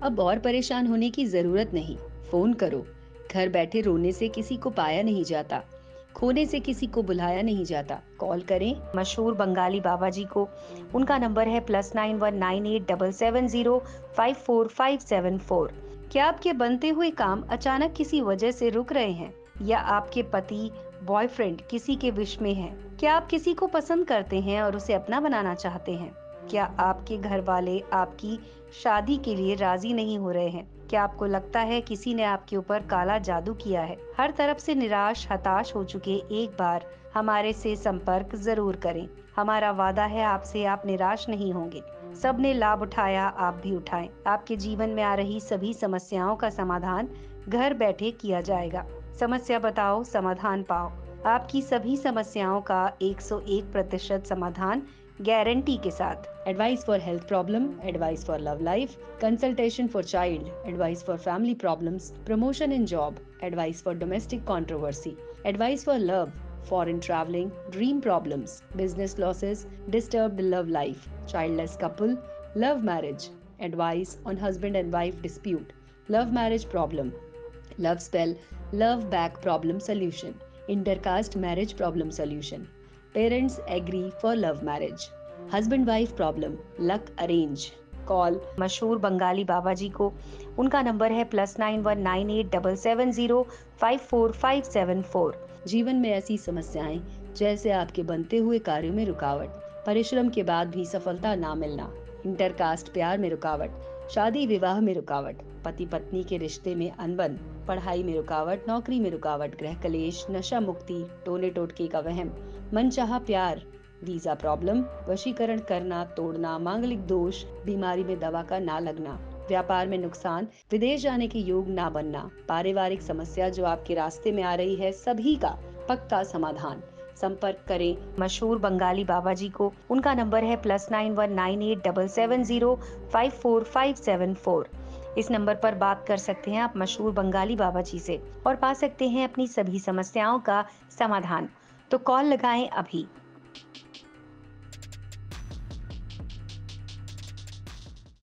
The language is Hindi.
अब और परेशान होने की जरूरत नहीं। फोन करो। घर बैठे रोने से किसी को पाया नहीं जाता। खोने से किसी को बुलाया नहीं जाता। कॉल करें मशहूर बंगाली बाबा जी को। उनका नंबर है +919877054574। क्या आपके बनते हुए काम अचानक किसी वजह से रुक रहे हैं, या आपके पति बॉयफ्रेंड किसी के विश में है? क्या आप किसी को पसंद करते हैं और उसे अपना बनाना चाहते हैं? क्या आपके घर वाले आपकी शादी के लिए राजी नहीं हो रहे हैं? क्या आपको लगता है किसी ने आपके ऊपर काला जादू किया है? हर तरफ से निराश हताश हो चुके एक बार हमारे से संपर्क जरूर करें। हमारा वादा है आपसे, आप निराश नहीं होंगे। सबने लाभ उठाया, आप भी उठाएं। आपके जीवन में आ रही सभी समस्याओं का समाधान घर बैठे किया जाएगा। समस्या बताओ, समाधान पाओ। आपकी सभी समस्याओं का 101% समाधान गारंटी के साथ। Advice for health problem, advice for love life, consultation for child, advice for family problems, promotion in job, advice for domestic controversy, advice for love, foreign traveling, dream problems, business losses, disturbed love life, childless couple, love marriage, advice on husband and wife dispute, love marriage problem, love spell, love back problem solution, intercaste marriage problem solution, parents agree for love marriage, husband wife problem, luck arrange. Call मशहूर बंगाली बाबा जी को। उनका नंबर है +919877054574। जीवन में ऐसी समस्याएं जैसे आपके बनते हुए कार्यों में रुकावट, परिश्रम के बाद भी सफलता ना मिलना, इंटरकास्ट प्यार में रुकावट, शादी विवाह में रुकावट, पति पत्नी के रिश्ते में अनबन, पढ़ाई में रुकावट, नौकरी में रुकावट, गृह कलेश, नशा मुक्ति, टोने टोटके का वहम, मनचाहा प्यार, वीजा प्रॉब्लम, वशीकरण करना तोड़ना, मांगलिक दोष, बीमारी में दवा का ना लगना, व्यापार में नुकसान, विदेश जाने के योग ना बनना, पारिवारिक समस्या जो आपके रास्ते में आ रही है, सभी का पक्का समाधान। संपर्क करें मशहूर बंगाली बाबा जी को। उनका नंबर है +919877054574। इस नंबर पर बात कर सकते हैं आप मशहूर बंगाली बाबा जी से और पा सकते हैं अपनी सभी समस्याओं का समाधान। तो कॉल लगाएं अभी।